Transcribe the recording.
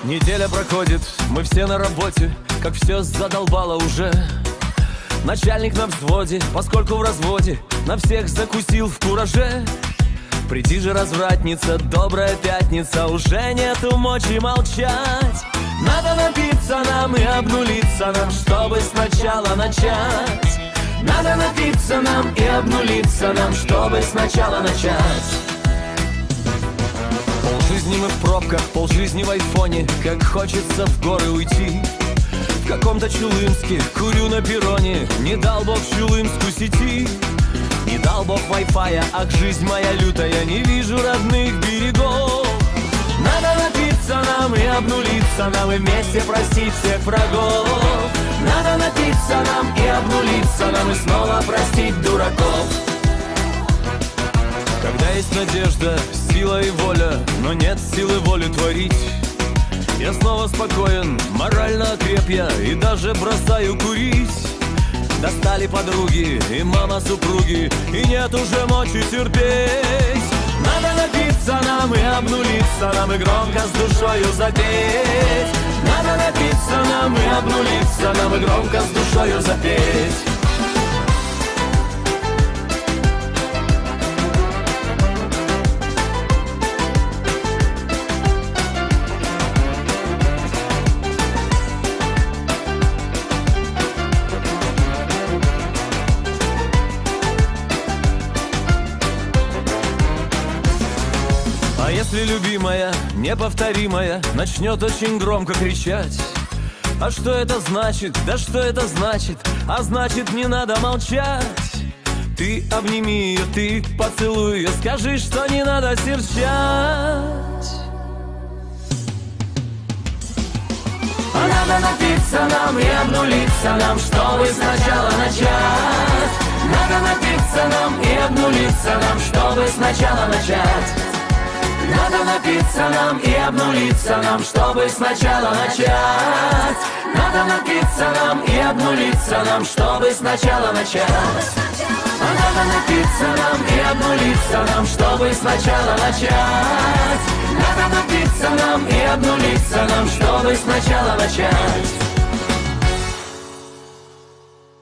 Неделя проходит, мы все на работе, как все задолбало уже. Начальник на взводе, поскольку в разводе, на всех закусил в кураже. Приди же, развратница, добрая пятница, уже нету мочи молчать. Надо напиться нам и обнулиться нам, чтобы сначала начать. Надо напиться нам и обнулиться нам, чтобы сначала начать. Полжизни мы в пробках, полжизни в айфоне, как хочется в горы уйти. В каком-то Чулымске курю на перроне, не дал Бог Чулымску сети. Не дал Бог вай-фая, ах, жизнь моя лютая, не вижу родных берегов. Надо напиться нам и обнулиться нам, и вместе простить всех врагов. Надо напиться нам и обнулиться нам, и снова простить дураков. Когда есть надежда, сила и воля, но нет силы воли творить, я снова спокоен, морально окреп я, и даже бросаю курить. Достали подруги и мама супруги, и нет уже мочи терпеть. Надо напиться нам и обнулиться нам, и громко с душою запеть. Надо напиться нам и обнулиться нам, и громко с душою запеть. А если любимая, неповторимая, начнет очень громко кричать? А что это значит? Да что это значит? А значит, не надо молчать. Ты обними ее, ты поцелуй ее, скажи, что не надо серчать. А надо напиться нам и обнулиться нам, чтобы сначала начать. Надо напиться нам и обнулиться нам, чтобы сначала начать. Надо напиться нам и обнулиться нам, чтобы сначала начать. Надо напиться нам и обнулиться нам, чтобы сначала начать. Надо напиться нам и обнулиться нам, чтобы сначала начать. Надо напиться нам и обнулиться нам, чтобы сначала начать.